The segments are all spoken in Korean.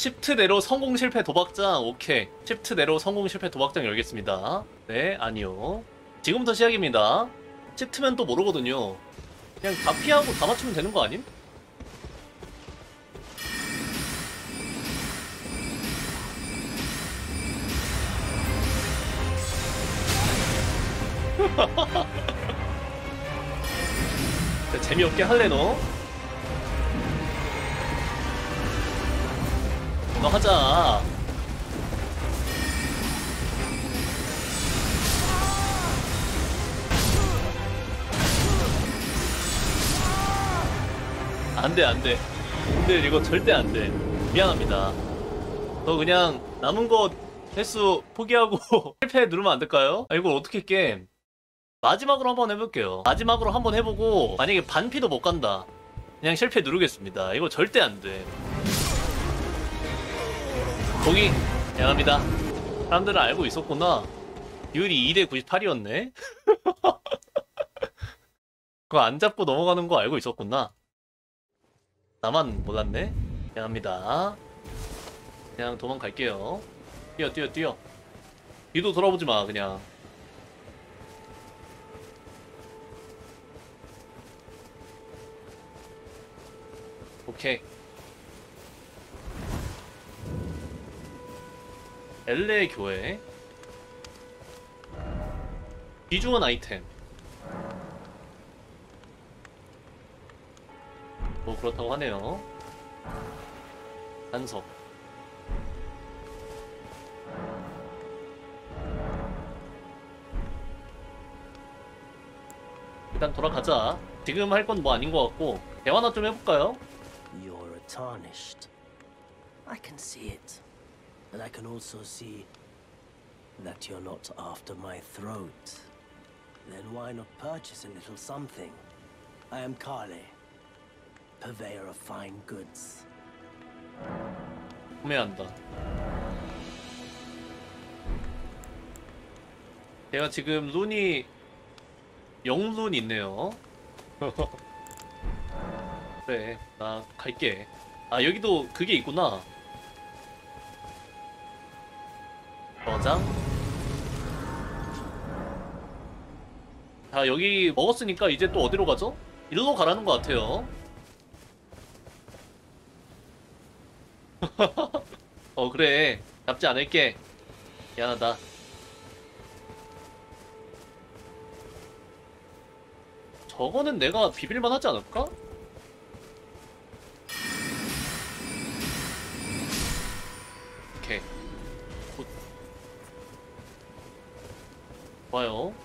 시프트 내로 성공 실패 도박장. 오케이. 시프트 내로 성공 실패 도박장 열겠습니다. 네, 아니요. 지금부터 시작입니다. 시프트면 또 모르거든요. 그냥 다 피하고 다 맞추면 되는 거 아님? 재미없게 할래 너? 너 하자. 안돼 안돼. 근데 이거 절대 안돼. 미안합니다. 너 그냥 남은 거 횟수 포기하고 실패 누르면 안 될까요? 아, 이걸 어떻게 깨? 마지막으로 한번 해볼게요. 마지막으로 한번 해보고 만약에 반피도 못 간다. 그냥 실패 누르겠습니다. 이거 절대 안 돼. 거기 미안합니다. 사람들은 알고 있었구나. 비율이 2대 98이었네. 그거 안 잡고 넘어가는 거 알고 있었구나. 나만 몰랐네. 미안합니다. 그냥 도망갈게요. 뛰어 뛰어 뛰어. 뒤도 돌아보지 마 그냥. 오케이. 엘레 교회. 귀중한 아이템. 뭐 그렇다고 하네요. 단석. 일단 돌아가자. 지금 할 건 뭐 아닌 것 같고 대화나 좀 해볼까요? You're tarnished. I can see it. But I can also see that you're not after my throat. Then why not purchase a little something? I am Kale, purveyor of fine goods. 구매한다. 제가 지금 룬이 0룬 있네요. 그래, 나 갈게. 아, 여기도 그게 있구나. 저장. 자, 여기 먹었으니까 이제 또 어디로 가죠? 일로 가라는 것 같아요. 그래. 잡지 않을게. 미안하다. 저거는 내가 비빌만 하지 않을까? 오케이. 굿. 좋아요.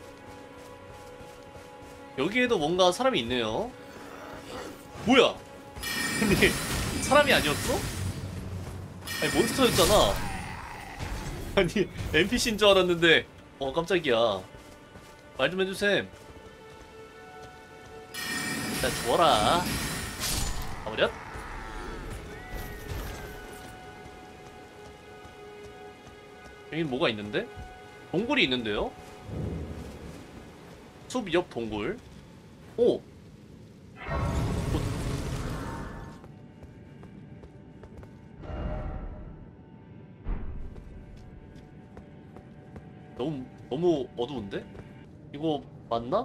여기에도 뭔가 사람이 있네요. 뭐야? 근데 사람이 아니었어? 아니 몬스터였잖아. 아니 NPC인 줄 알았는데 깜짝이야. 말 좀 해주셈. 일단 죽어라. 가버렸. 여긴 뭐가 있는데? 동굴이 있는데요? 숲 옆 동굴. 오! 너무 어두운데? 이거 맞나?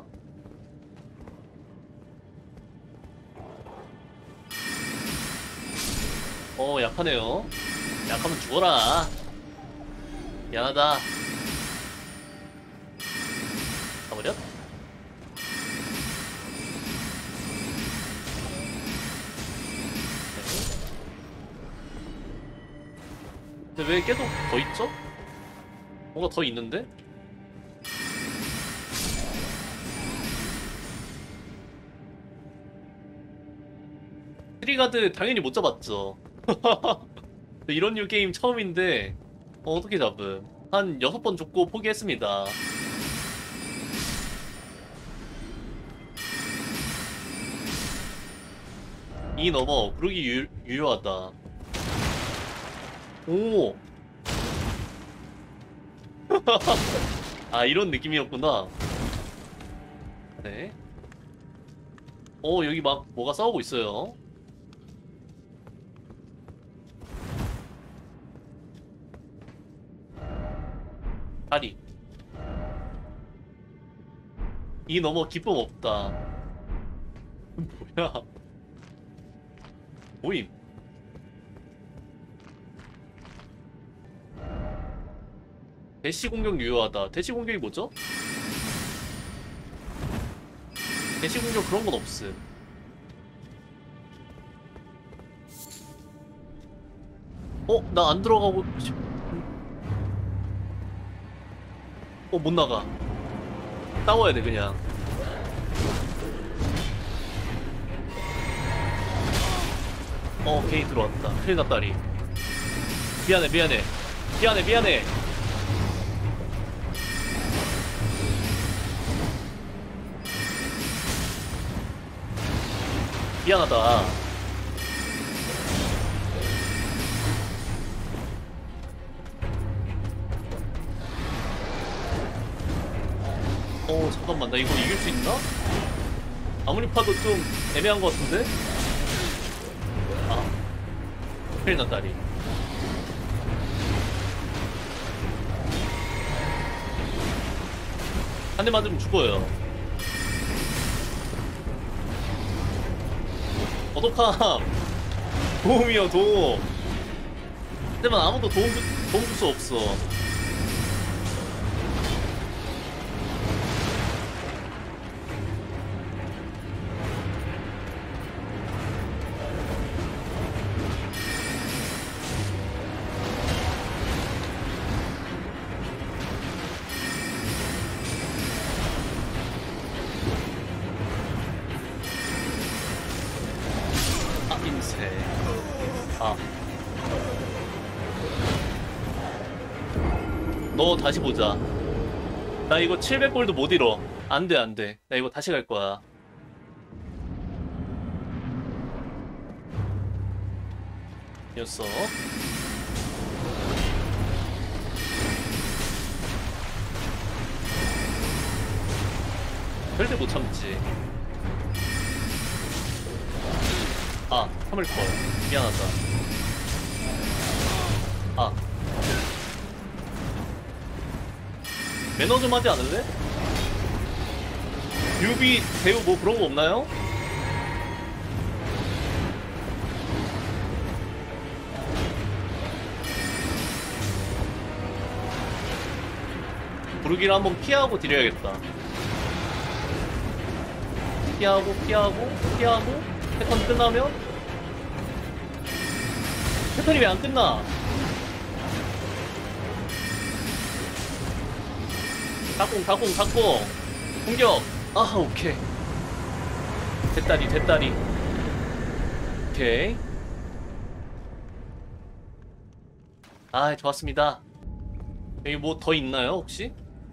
약하네요. 약하면 죽어라. 미안하다. 가버렸? 근데 왜 계속 더 있죠? 뭔가 더 있는데? 트리가드 당연히 못 잡았죠. 이런 류 게임 처음인데 어떻게 잡음? 한 6번 죽고 포기했습니다. 이 넘어 구르기 유효하다. 오. 아 이런 느낌이었구나. 네. 여기 막 뭐가 싸우고 있어요. 다리. 이 너머 기쁨 없다. 뭐야? 모임. 대시 공격 유효하다. 대시 공격이 뭐죠? 대시 공격 그런 건 없음. 나 안 들어가고 싶... 못 나가. 싸워야 돼, 그냥. 오케이, 들어왔다. 큰일 났다리. 미안해, 미안해. 미안해, 미안해. 미안하다. 잠깐만, 나 이거 이길 수 있나? 아무리 파도 좀 애매한 것 같은데? 큰일 났다리. 한 대 맞으면 죽어요. 어떡함. 도움이요, 도움. 하지만 아무도 도움 줄 수 없어. 인쇄. 너 다시 보자. 나 이거 700골도 못 잃어. 안 돼, 안 돼. 나 이거 다시 갈 거야. 녀석. 절대 못 참지. 참을 걸. 미안하다. 매너 좀 하지 않을래? 뮤비, 배우 뭐 그런 거 없나요? 부르기를 한번 피하고 드려야겠다. 피하고 패턴 끝나면? 패턴이 왜 안 끝나? 닭공 공격. 오케이. 됐다리. 오케이. 좋았습니다. 여기 뭐 더 있나요, 혹시?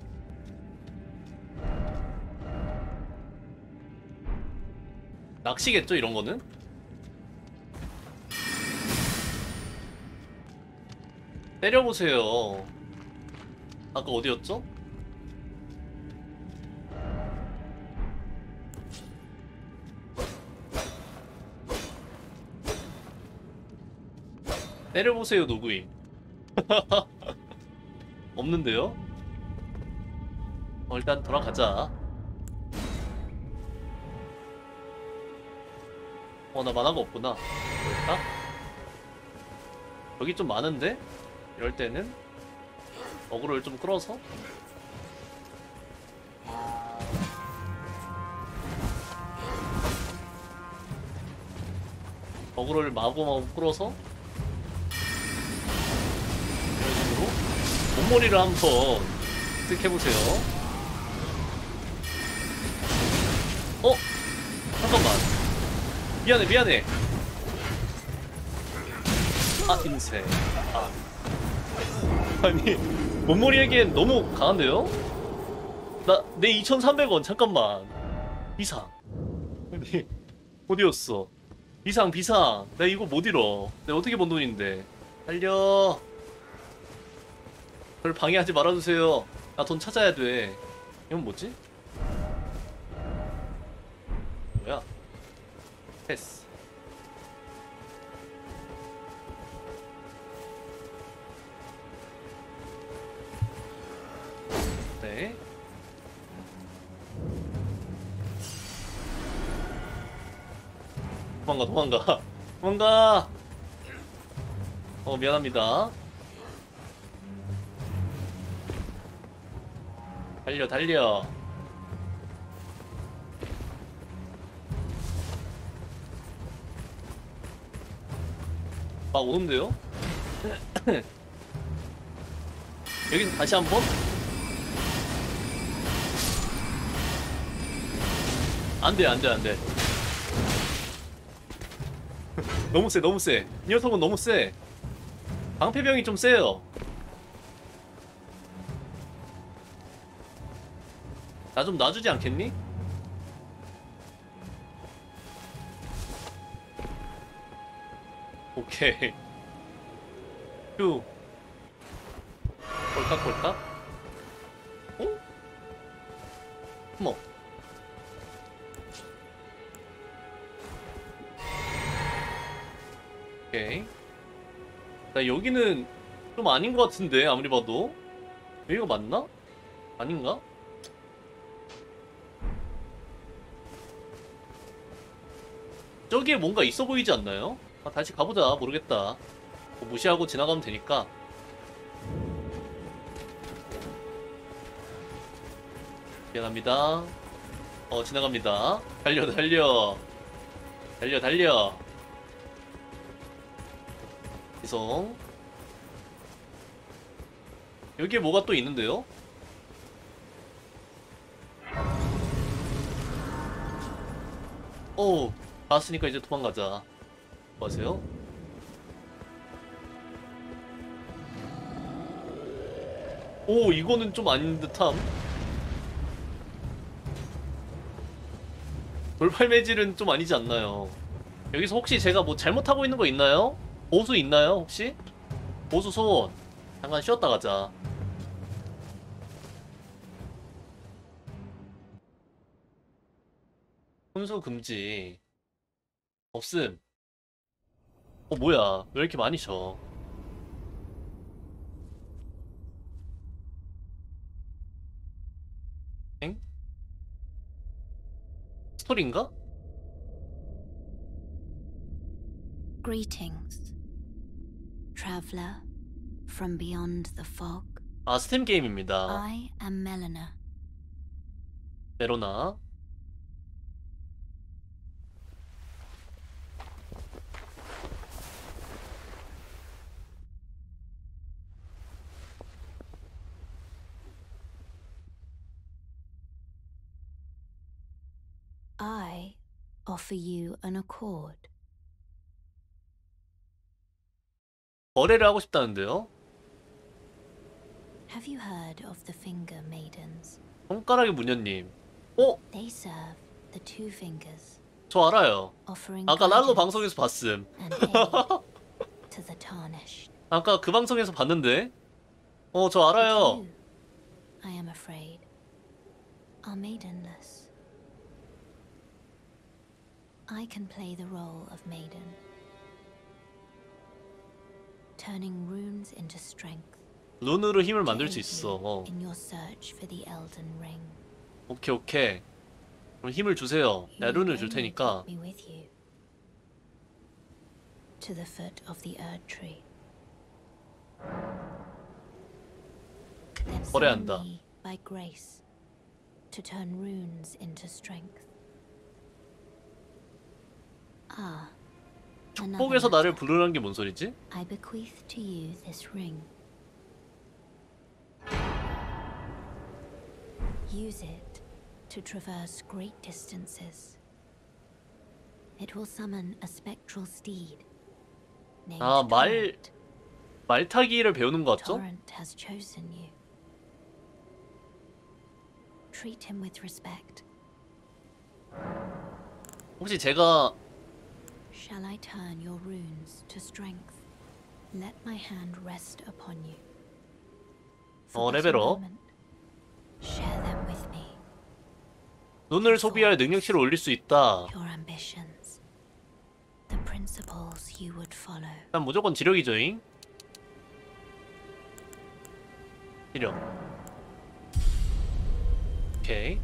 낚시겠죠, 이런 거는? 때려보세요. 아까 어디였죠? 때려보세요, 누구임? 없는데요? 일단 돌아가자. 나 만화가 없구나. 뭐였다? 여기 좀 많은데? 이럴 때는 어그로를 좀 끌어서 어그로를 마구마구 끌어서 이런 식으로 몸머리를 한번 획득해보세요. 잠깐만. 미안해. 인쇄. 아니, 몸머리에겐 너무 강한데요? 내 2,300원, 잠깐만. 비상. 아니, 어디였어? 비상. 나 이거 못 잃어. 내가 어떻게 번 돈인데. 달려. 그걸 방해하지 말아주세요. 나 돈 찾아야 돼. 이건 뭐지? 뭐야? 패스. 도망가 도망가 도망가. 미안합니다. 달려 달려. 막 오는데요? 여긴 다시 한번? 안돼 안돼 안돼. 너무 세 너무 세. 이 녀석은 너무 세. 방패병이 좀 세요. 나 좀 놔주지 않겠니? 오케이. 휴. 꼴깍꼴깍? 어? 어머. 오케이. 나 여기는 좀 아닌 것 같은데, 아무리 봐도. 여기가 맞나? 아닌가? 저기에 뭔가 있어 보이지 않나요? 아, 다시 가보자. 모르겠다. 뭐 무시하고 지나가면 되니까. 미안합니다. 지나갑니다. 달려, 달려. 달려, 달려. 이성. 여기에 뭐가 또 있는데요? 나왔으니까 이제 도망가자. 뭐 하세요? 오, 이거는 좀 아닌 듯함. 돌팔 매질은 좀 아니지 않나요? 여기서 혹시 제가 뭐 잘못하고 있는 거 있나요? 보수 있나요, 혹시? 보수 소원. 잠깐 쉬었다 가자. 혼수 금지. 없음. 뭐야. 왜 이렇게 많이 쳐? 엥? 스토리인가? Greetings, traveler from beyond the fog. 아, 스팀 게임입니다. I am Melina. 메로나. I offer you an accord. 거래를 하고 싶다는데요? Have you heard of the Finger Maidens? 손가락의 무녀님. They serve the Two Fingers, 저 알아요. offering 아까 랄로 guidance 방송에서 봤음. and aid to the tarnished. 아까 그 방송에서 봤는데? 저 알아요. You, I am afraid, are maidenless. I can play the role of maiden, turning runes into strength. 룬으로 힘을 to 만들 수 aid 있어. you in your search for the Elden Ring. 오케이, 오케이. 그럼 힘을 주세요. 내가 You 룬을 줄 may 테니까. take me with you to the foot of the Erd Tree. Then summon 거래한다. me by grace to turn runes into strength. Ah, another 축복에서 나를 matter. 부르는 게 뭔 소리지? I bequeath to you this ring. Use it to traverse great distances. It will summon a spectral steed named 아, Torrent. 말타기를 배우는 것 같죠? Torrent has chosen you. Treat him with respect. 혹시 제가 Shall I turn your runes to strength? Let my hand rest upon you. For but a 레벨업. moment, share them with me. 눈을 소비하여 능력치를 올릴 수 있다. Your ambitions. The principles you would follow. 일단 무조건 지력이죠잉? 지력. 오케이.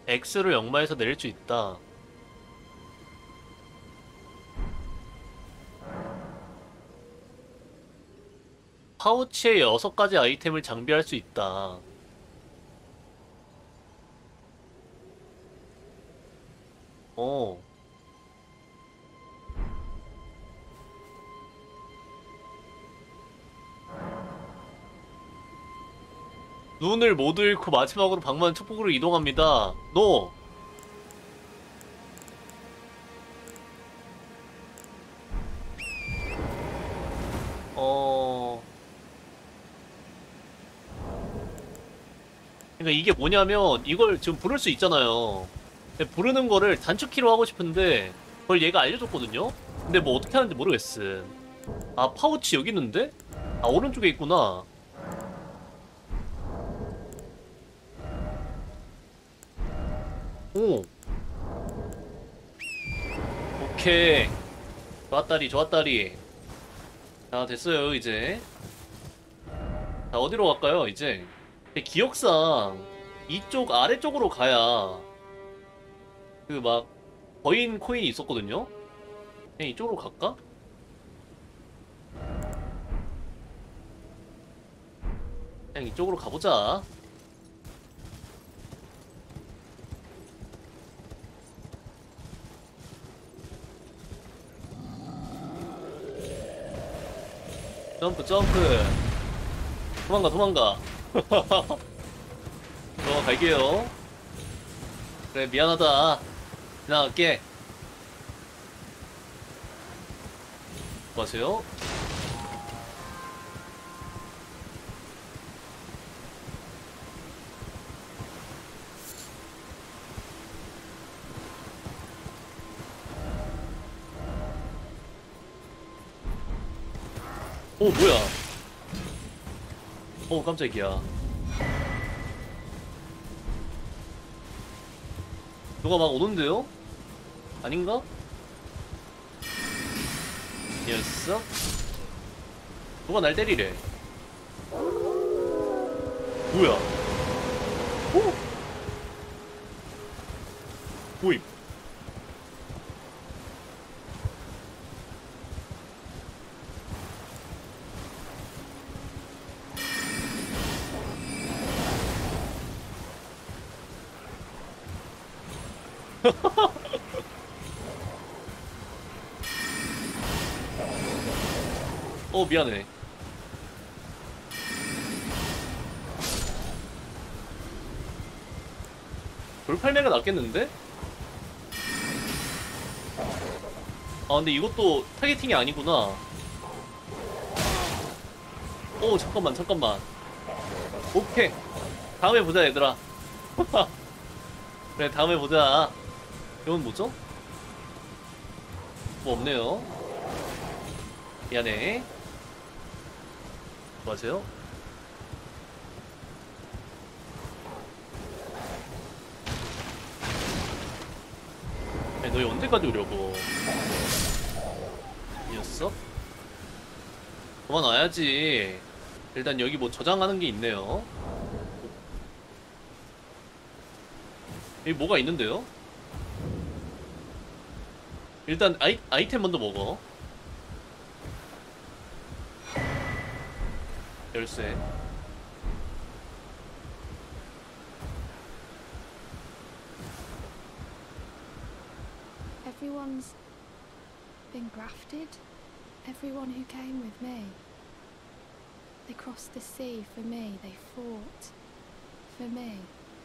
X를 역마에서 내릴 수 있다. 파우치에 6가지 아이템을 장비할 수 있다. 어. 눈을 모두 잃고 마지막으로 방문 축복으로 이동합니다. 노! 그러니까 이게 뭐냐면 이걸 지금 부를 수 있잖아요. 근데 부르는 거를 단축키로 하고 싶은데 그걸 얘가 알려줬거든요? 근데 뭐 어떻게 하는지 모르겠음. 아, 파우치 여기 있는데? 아, 오른쪽에 있구나. 오. 오케이. 좋았다리, 좋았다리. 자, 됐어요, 이제. 자, 어디로 갈까요, 이제? 근데 기억상 이쪽 아래쪽으로 가야 그 막 거인 코인이 있었거든요? 그냥 이쪽으로 갈까? 그냥 이쪽으로 가보자. 점프 점프. 도망가 도망가. 갈게요. 그래, 미안하다. 지나갈게. 뭐하세요? 오, 뭐야. 오, 깜짝이야. 누가 막 오는데요? 아닌가? 녀석? 누가 날 때리래. 뭐야? 오! 보임. 미안해. 돌팔매가 낫겠는데? 아, 근데 이것도 타겟팅이 아니구나. 오, 잠깐만, 잠깐만. 오케이. 다음에 보자, 얘들아. 그래, 다음에 보자. 이건 뭐죠? 뭐 없네요. 미안해. 뭐하세요? 아니, 너희 언제까지 오려고? 이 녀석? 그만 와야지. 일단 여기 뭐 저장하는 게 있네요. 여기 뭐가 있는데요? 일단 아이템 먼저 먹어. 열쇠. Everyone's been grafted. Everyone who came with me. They crossed the sea for me. They fought for me.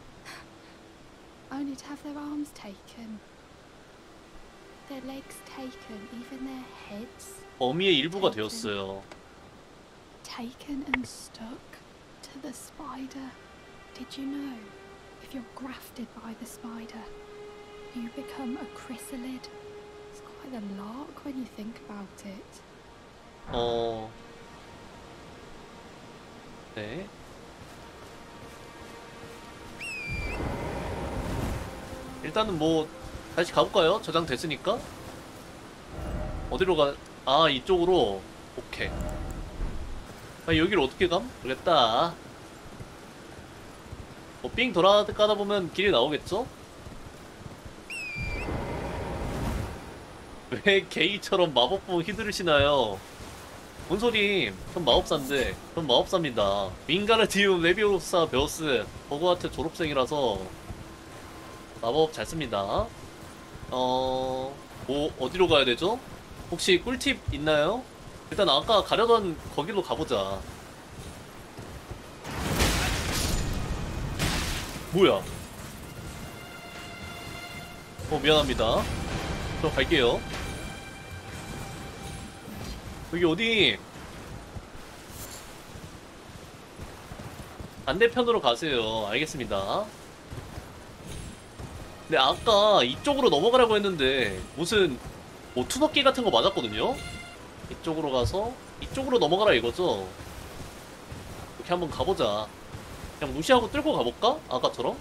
Only to have their arms taken. Their legs taken. Even their heads. 어미의 일부가 되었어요. Taken and stuck to the spider. Did you know? If you're grafted by the spider, you become a chrysalid. It's quite a lark when you think about it. 네. 일단은 뭐 다시 가볼까요? 저장됐으니까. 어디로 가? 아, 이쪽으로. 오케이. 아, 여기를 어떻게 감? 모르겠다. 뭐 삥 돌아가다 보면 길이 나오겠죠? 왜 게이처럼 마법봉 휘두르시나요? 뭔 소리? 전 마법사인데. 전 마법사입니다. 윙가르디움 레비오사 베어스 버그와트 졸업생이라서 마법 잘 씁니다. 뭐 어디로 가야 되죠? 혹시 꿀팁 있나요? 일단 아까 가려던 거기로 가보자. 뭐야? 미안합니다. 저 갈게요. 여기 어디? 반대편으로 가세요. 알겠습니다. 근데 아까 이쪽으로 넘어가라고 했는데 무슨 뭐 투석기 같은 거 맞았거든요? 이쪽으로 가서 이쪽으로 넘어가라 이거죠? 이렇게 한번 가보자. 그냥 무시하고 뚫고 가볼까? 아까처럼?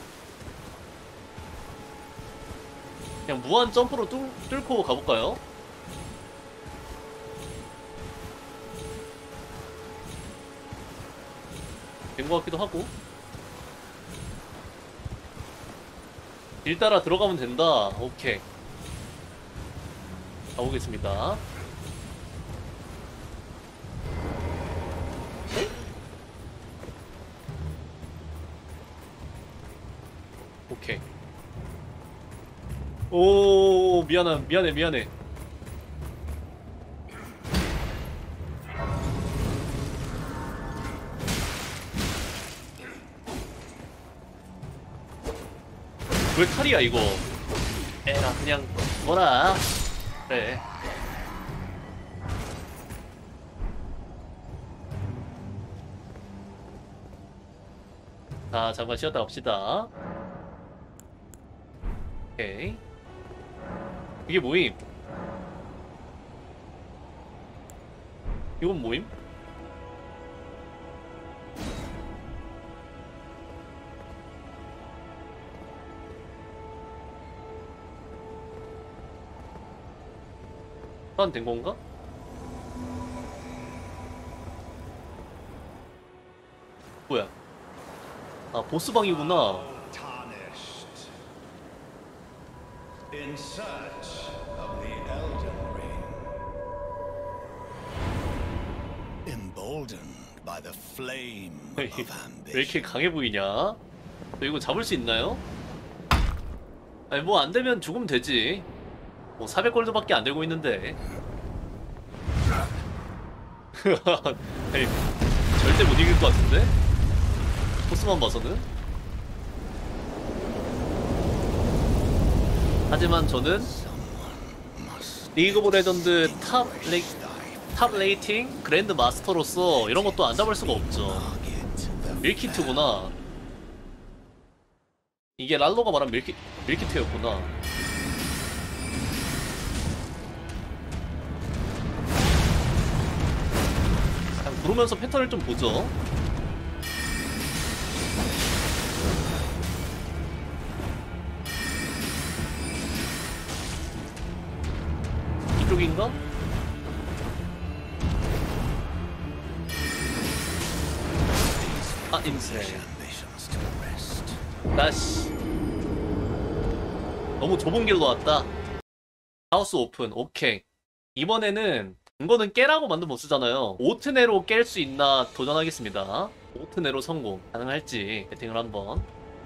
그냥 무한 점프로 뚫고 가볼까요? 된 것 같기도 하고. 길 따라 들어가면 된다. 오케이. 가보겠습니다. 오케이. 오, 미안해. 왜 칼이야, 이거? 에라, 그냥, 뭐라. 그래. 자, 잠깐 쉬었다 갑시다. 오케이. 이게 뭐임? 이건 뭐임? 된 건가? 뭐야? 아, 보스방이구나. Tarnished. In search of the Elden Ring. Emboldened by the flame 왜 of ambition. 이렇게 강해 보이냐? 저 이거 잡을 수 있나요? 아니, 뭐 안 되면 죽으면 되지. 뭐 400골드밖에 안 되고 있는데. 에이, 절대 못 이길 것 같은데? 포스만 봐서는. 하지만 저는 리그 오브 레전드 탑 레이팅 그랜드 마스터로서 이런 것도 안 잡을 수가 없죠. 밀키트구나. 이게 랄로가 말한 밀키트였구나. 그냥 부르면서 패턴을 좀 보죠. 이쪽인가? 아, 인생. Ambitions to rest. 나씨. 너무 좁은 길로 왔다. 하우스 오픈. 오케이. 이번에는 이거는 깨라고 만든 보스잖아요. 오트네로 깰 수 있나 도전하겠습니다. 오트네로 성공 가능할지 배팅을 한번.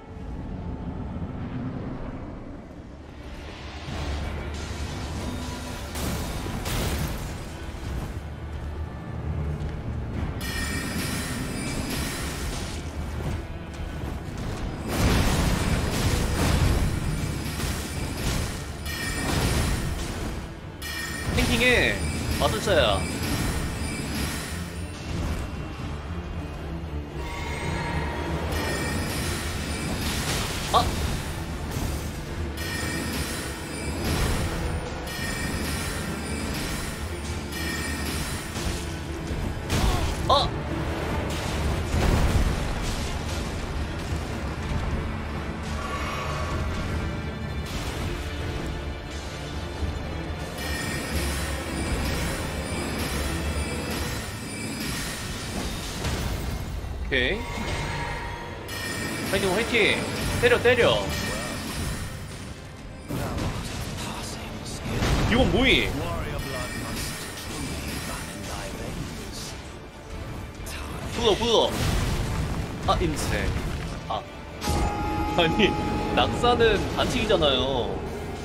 탱킹해 마술사야. 아! 아! 오케이. 화이팅 화이팅. 때려 Passing skill. 이건 뭐임? Warrior blood must truly run in thy veins. 부서. 아, 인쇄. 아. 아니, 낙사는 반칙이잖아요.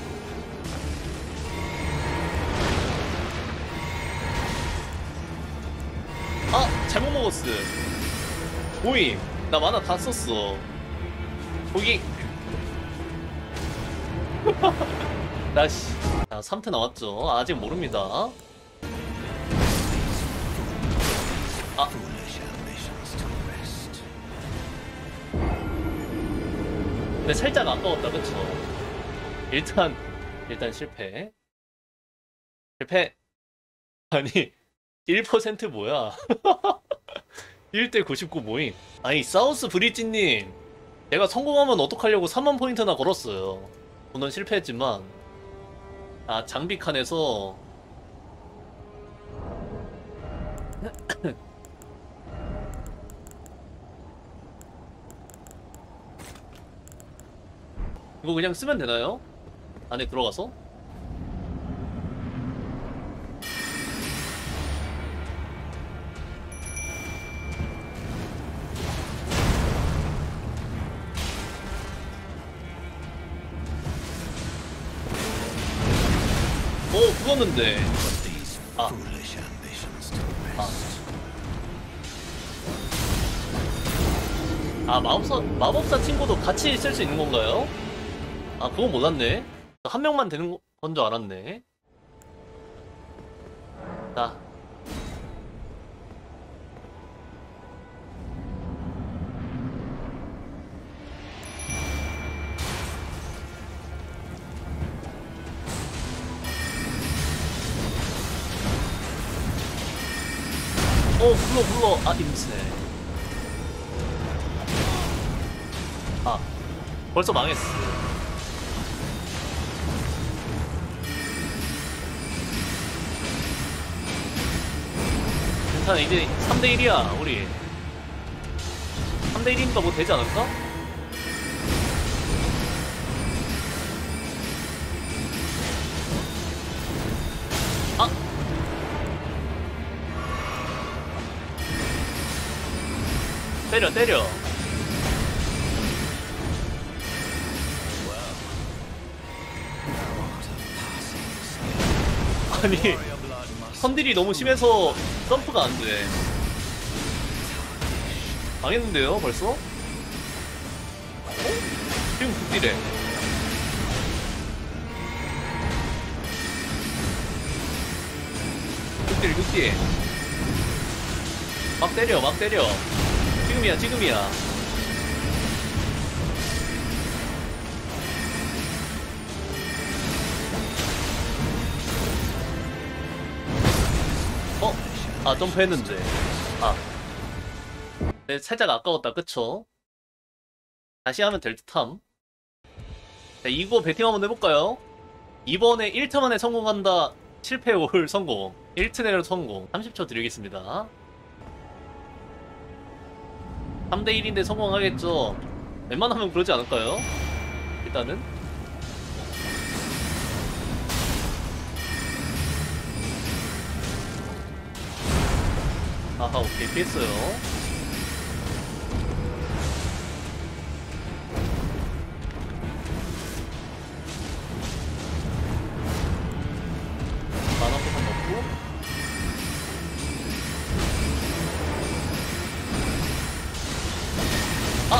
아, 잘못 먹었어. 오임. 나 만화 다 썼어. 거기. 나씨. 자, 3트 나왔죠. 아직 모릅니다. 아. Foolish ambitions to rest. 근데 살짝 아까웠다, 그쵸? 일단 실패. 아니, 1% 뭐야? 1대 99 모임. 아니, 사우스 브릿지님. 내가 성공하면 어떡하려고 3만 포인트나 걸었어요. 저는 실패했지만. 아, 장비 칸에서. 이거 그냥 쓰면 되나요? 안에 들어가서? 죽었는데. These Ah. foolish ambitions to rest. 아, 마법사 친구도 같이 쓸 수 있는 건가요? 아, 그건 몰랐네. 한 명만 되는 건 줄 알았네. 자. 불러. 아, 임스네. 아, 벌써 망했어. 괜찮아, 이제 3대1이야, 우리. 3대1이니까 뭐 되지 않을까? 아! 때려. 아니, Warrior blood must 선딜이 너무 심해서 점프가 안 돼. 망했는데요, 벌써? 어? 지금 극딜해. 극딜. 막 때려. 지금이야. 아, 점프했는데. 아. 네, 살짝 아까웠다, 그쵸? 다시 하면 될 듯함. 자, 이거 배팅 한번 해볼까요? 이번에 1트 만에 성공한다. 실패 올 성공. 1트 내로 성공. 30초 드리겠습니다. 3대1인데 성공하겠죠? 웬만하면 그러지 않을까요? 일단은. 아하, 오케이, 피했어요. 만화 포션 넣고. 아!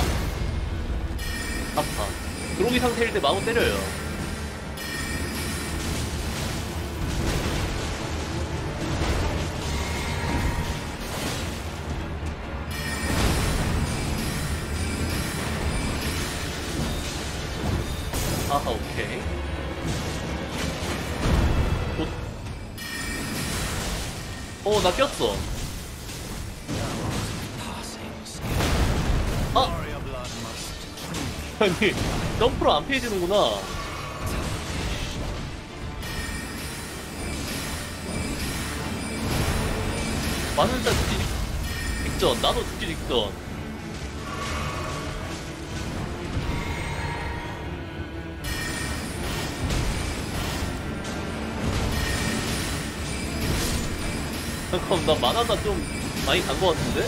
아파. 드로기 상태일 때 마구 때려요. 아하, 오케이. 나 꼈어. 아! Warrior blood must 아니, 점프로 안 피해지는구나. 마술사 죽기 직전, 나도 죽기 직전. 잠깐만, 나 만화가 좀 많이 간 것 같은데?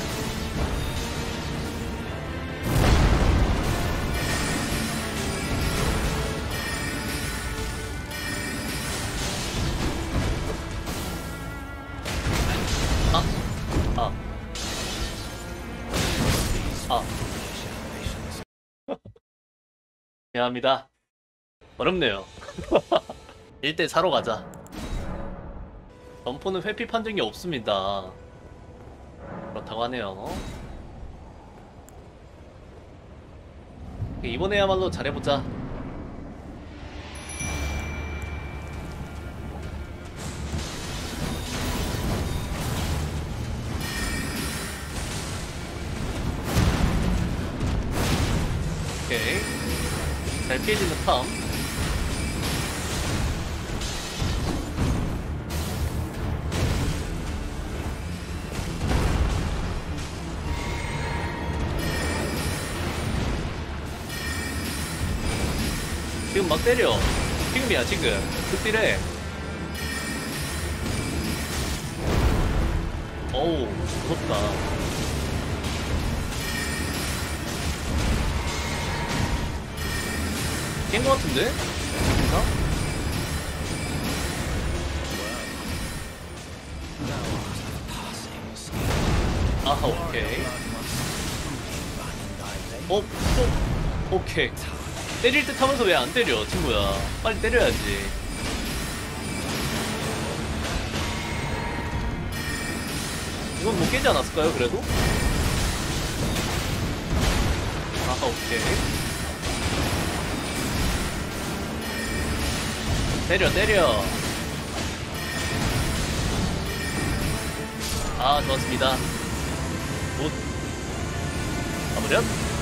아, 아, 아. 미안합니다. 어렵네요. 1대 4로 가자. 점포는 회피 판정이 없습니다. 그렇다고 하네요. 이번에야말로 잘해보자. 오케이. 잘 피해지는 탐. 지금 막 때려. 지금이야, 지금. 극딜해. 어우, 무섭다. 깬 것 같은데? 괜찮아? 아하, 오케이. 오케이. 때릴 듯 하면서 왜 안 때려, 친구야. 빨리 때려야지. 이건 못 깨지 않았을까요, 그래도? 아하, 오케이. 때려. 아, 좋았습니다. 굿. 가버렸.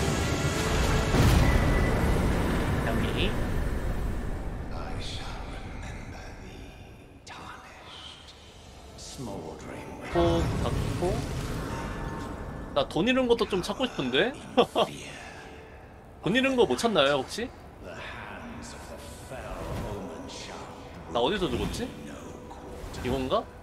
여기. I shall remember thee, tarnished, smoldering with 코, 닫고. 나 돈 잃은 것도 좀 찾고 싶은데? fear. 돈 잃은 거 못 찾나요, 혹시? The hands of the fell omen shall 나 어디서 죽었지? 이건가?